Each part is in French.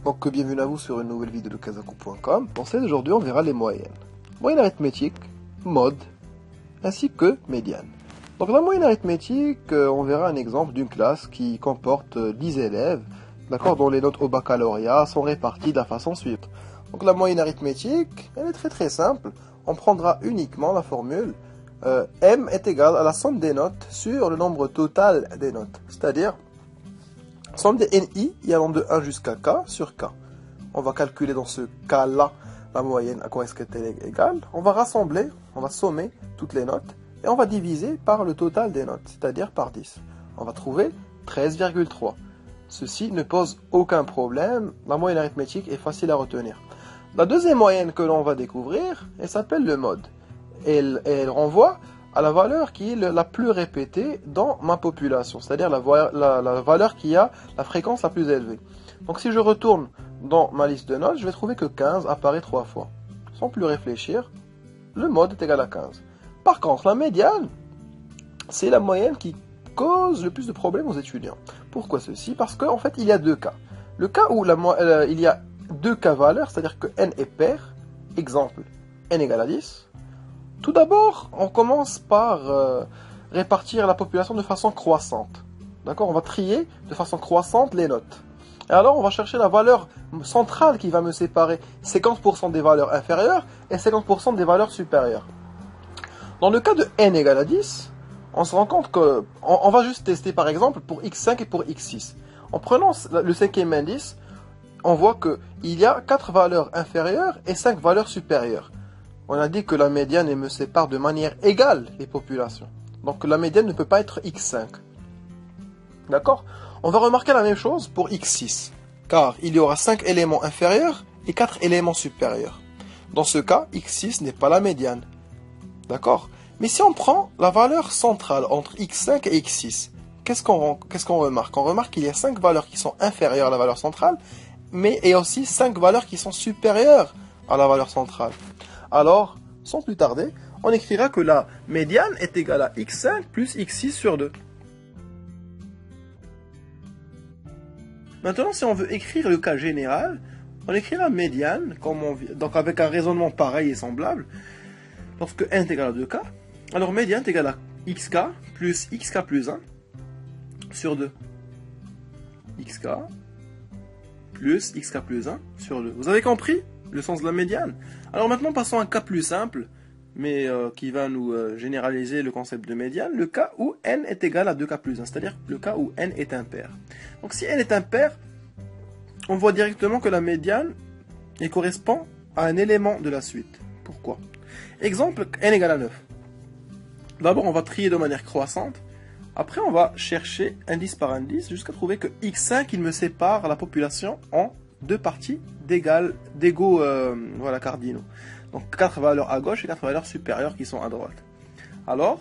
Donc bienvenue à vous sur une nouvelle vidéo de Kazaku.com. Dans celle d'aujourd'hui, on verra les moyennes. Moyenne arithmétique, mode, ainsi que médiane. Donc la moyenne arithmétique, on verra un exemple d'une classe qui comporte 10 élèves, d'accord, dont les notes au baccalauréat sont réparties de la façon suivante. Donc la moyenne arithmétique, elle est très simple. On prendra uniquement la formule M est égal à la somme des notes sur le nombre total des notes, c'est-à-dire somme des NI allant de 1 jusqu'à K sur K. On va calculer dans ce cas-là la moyenne, à quoi est-ce qu'elle est égale. On va rassembler, on va sommer toutes les notes et on va diviser par le total des notes, c'est-à-dire par 10. On va trouver 13,3. Ceci ne pose aucun problème, la moyenne arithmétique est facile à retenir. La deuxième moyenne que l'on va découvrir, elle s'appelle le mode. Elle renvoie à la valeur qui est la plus répétée dans ma population, c'est-à-dire la valeur qui a la fréquence la plus élevée. Donc si je retourne dans ma liste de notes, je vais trouver que 15 apparaît 3 fois. Sans plus réfléchir, le mode est égal à 15. Par contre, la médiane, c'est la moyenne qui cause le plus de problèmes aux étudiants. Pourquoi ceci? Parce qu'en fait, il y a deux cas. Le cas où il y a deux cas valeurs, c'est-à-dire que n est pair, exemple, n égale à 10. Tout d'abord, on commence par répartir la population de façon croissante. D'accord? On va trier de façon croissante les notes. Et alors, on va chercher la valeur centrale qui va me séparer 50% des valeurs inférieures et 50% des valeurs supérieures. Dans le cas de n égale à 10, on se rend compte que... On va juste tester par exemple pour x5 et pour x6. En prenant le cinquième indice, on voit qu'il y a 4 valeurs inférieures et 5 valeurs supérieures. On a dit que la médiane me sépare de manière égale les populations. Donc la médiane ne peut pas être x5. D'accord? On va remarquer la même chose pour x6. Car il y aura 5 éléments inférieurs et 4 éléments supérieurs. Dans ce cas, x6 n'est pas la médiane. D'accord? Mais si on prend la valeur centrale entre x5 et x6, qu'est-ce qu'on remarque? On remarque qu'il y a 5 valeurs qui sont inférieures à la valeur centrale, mais il y a aussi 5 valeurs qui sont supérieures à la valeur centrale. Alors, sans plus tarder, on écrira que la médiane est égale à x5 plus x6 sur 2. Maintenant, si on veut écrire le cas général, on écrit la médiane, donc avec un raisonnement pareil et semblable. Lorsque n est égal à 2k, alors médiane est égale à xk plus xk plus 1 sur 2. xk plus xk plus 1 sur 2. Vous avez compris le sens de la médiane? Alors maintenant, passons à un cas plus simple, mais qui va nous généraliser le concept de médiane, le cas où n est égal à 2k plus 1, c'est-à-dire le cas où n est impair. Donc si n est impair, on voit directement que la médiane correspond à un élément de la suite. Pourquoi? Exemple, n égale à 9. D'abord, on va trier de manière croissante. Après, on va chercher indice par indice jusqu'à trouver que x5, il me sépare la population en deux parties d'égaux cardinaux. Donc 4 valeurs à gauche et 4 valeurs supérieures qui sont à droite. Alors,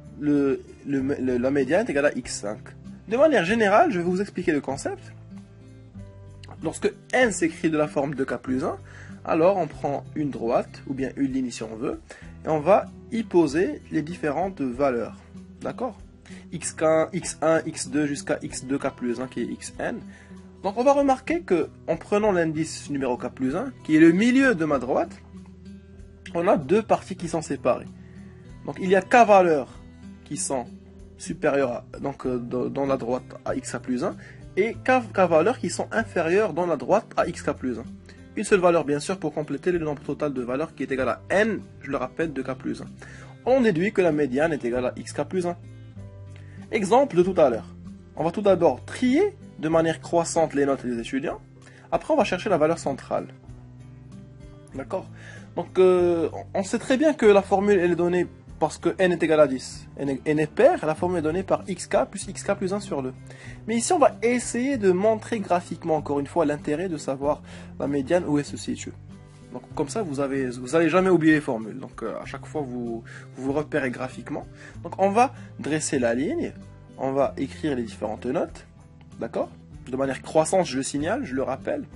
la médiane est égale à x5. De manière générale, je vais vous expliquer le concept. Lorsque n s'écrit de la forme 2k plus 1, alors on prend une droite, ou bien une ligne si on veut, et on va y poser les différentes valeurs. D'accord? x1, x2 jusqu'à x2k plus 1 qui est xn. Donc on va remarquer que en prenant l'indice numéro k plus 1, qui est le milieu de ma droite, on a deux parties qui sont séparées. Donc il y a k valeurs qui sont supérieures dans la droite à xk plus 1, et k valeurs qui sont inférieures dans la droite à xk plus 1. Une seule valeur bien sûr pour compléter le nombre total de valeurs qui est égal à n, je le rappelle, de k plus 1. On déduit que la médiane est égale à xk plus 1. Exemple de tout à l'heure. On va tout d'abord trier de manière croissante les notes des étudiants. Après, on va chercher la valeur centrale. D'accord? Donc, on sait très bien que la formule elle est donnée parce que n est égal à 10. n est pair, la formule est donnée par xk plus 1 sur 2. Mais ici, on va essayer de montrer graphiquement, encore une fois, l'intérêt de savoir la médiane où elle se situe. Donc, comme ça, vous n'allez jamais oublier les formules. Donc, à chaque fois, vous repérez graphiquement. Donc, on va dresser la ligne. On va écrire les différentes notes. D'accord? De manière croissante, je le signale, je le rappelle.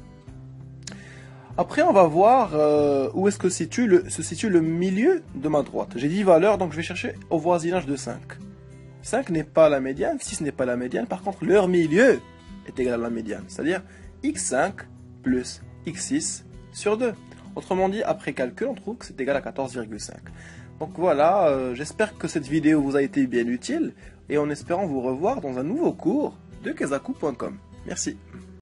Après, on va voir où est-ce que se situe le milieu de ma droite. J'ai 10 valeurs, donc je vais chercher au voisinage de 5. 5 n'est pas la médiane, 6 n'est pas la médiane. Par contre, leur milieu est égal à la médiane. C'est-à-dire x5 plus x6 sur 2. Autrement dit, après calcul, on trouve que c'est égal à 14,5. Donc voilà, j'espère que cette vidéo vous a été bien utile, et en espérant vous revoir dans un nouveau cours de kezaku.com. Merci.